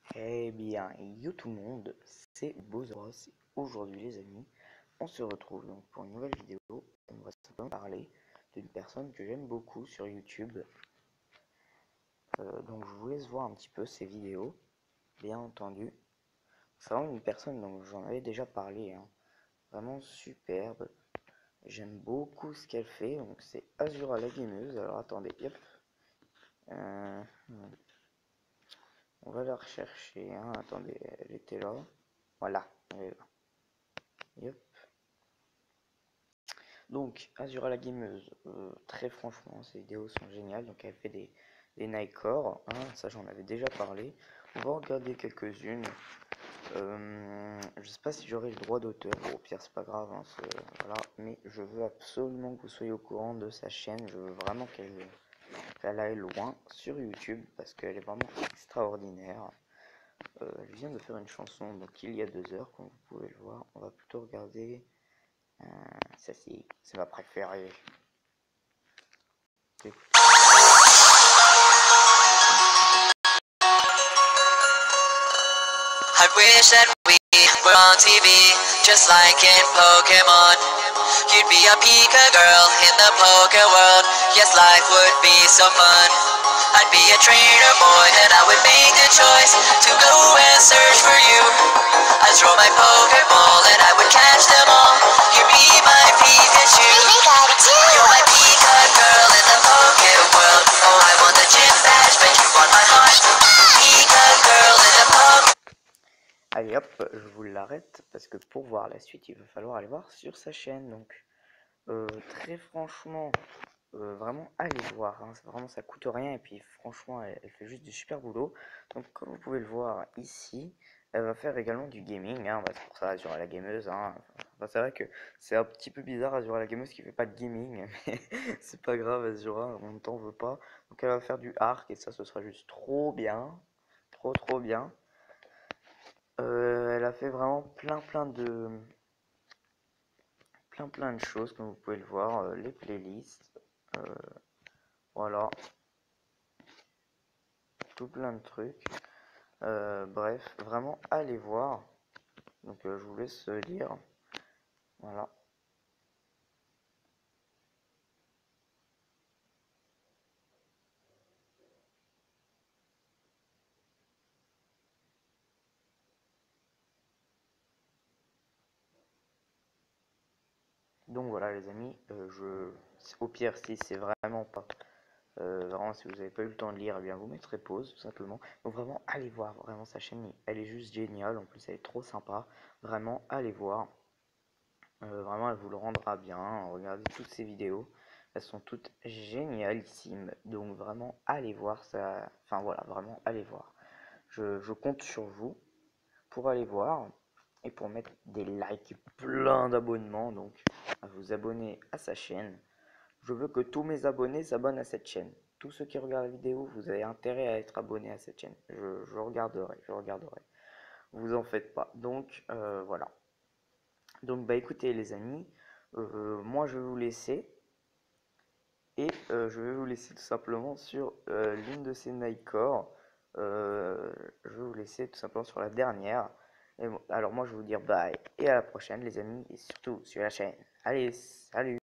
Eh bien, yo tout le monde, c'est Bozoros. Aujourd'hui les amis, on se retrouve donc pour une nouvelle vidéo. On va simplement parler d'une personne que j'aime beaucoup sur YouTube. Donc je vous laisse voir un petit peu ses vidéos, bien entendu. C'est vraiment une personne dont j'en avais déjà parlé, hein. Vraiment superbe. J'aime beaucoup ce qu'elle fait, donc c'est Azura la gameuse. Alors attendez, hop. On va la rechercher, hein. Attendez, elle était là. Voilà, elle est là. Yep. Donc, Azura la gameuse, très franchement, ses vidéos sont géniales. Donc, elle fait des Nightcore, hein, ça j'en avais déjà parlé. On va regarder quelques-unes. Je sais pas si j'aurai le droit d'auteur. Bon, au pire, c'est pas grave, hein, voilà. Mais je veux absolument que vous soyez au courant de sa chaîne. Je veux vraiment qu'elle aille loin sur YouTube parce qu'elle est vraiment extraordinaire. Elle vient de faire une chanson donc il y a 2 heures, comme vous pouvez le voir. On va plutôt regarder. Ça c'est ma préférée. I wish that we were on TV, just like in Pokemon. You'd be a Pika girl in the Poke world. Yes, life would be so fun. I'd be a trainer boy and I would make the choice to go and search for you. I'd throw my Pokeball and I would catch them all. You'd be my Pikachu. You're my Pika girl in the Poke world. Oh, I want the gym badge, but you want my heart. Pika girl in the Poke. Allez hop, je vous l'arrête parce que pour voir la suite, il va falloir aller voir sur sa chaîne. Donc, très franchement, vraiment allez voir, hein, vraiment ça coûte rien et puis franchement, elle fait juste du super boulot. Donc, comme vous pouvez le voir ici, elle va faire également du gaming, hein, c'est pour ça Azura la gameuse. Hein. Enfin, c'est vrai que c'est un petit peu bizarre Azura la gameuse qui fait pas de gaming, mais c'est pas grave, Azura, on ne t'en veut pas. Donc, elle va faire du arc et ça, ce sera juste trop bien, trop bien. Elle a fait vraiment plein de choses comme vous pouvez le voir, les playlists, voilà, tout plein de trucs. Bref, vraiment allez voir. Donc je vous laisse lire. Voilà. Donc voilà les amis, au pire si c'est vraiment pas vraiment si vous n'avez pas eu le temps de lire, eh bien vous mettrez pause tout simplement. Donc vraiment allez voir, vraiment sa chaîne elle est juste géniale, en plus elle est trop sympa. Vraiment allez voir. Vraiment elle vous le rendra bien. Regardez toutes ces vidéos, elles sont toutes génialissimes. Donc vraiment allez voir ça. Enfin voilà, vraiment allez voir. Je compte sur vous pour aller voir et pour mettre des likes et plein d'abonnements. Donc à vous abonner à sa chaîne. Je veux que tous mes abonnés s'abonnent à cette chaîne. Tous ceux qui regardent la vidéo, vous avez intérêt à être abonnés à cette chaîne. Je regarderai. Vous en faites pas. Donc voilà. Donc bah écoutez les amis, moi je vais vous laisser. Et je vais vous laisser tout simplement sur l'une de ces Nightcore. Je vais vous laisser tout simplement sur la dernière. Et bon, alors moi je vais vous dire bye et à la prochaine les amis. Et surtout sur la chaîne. Allez, salut!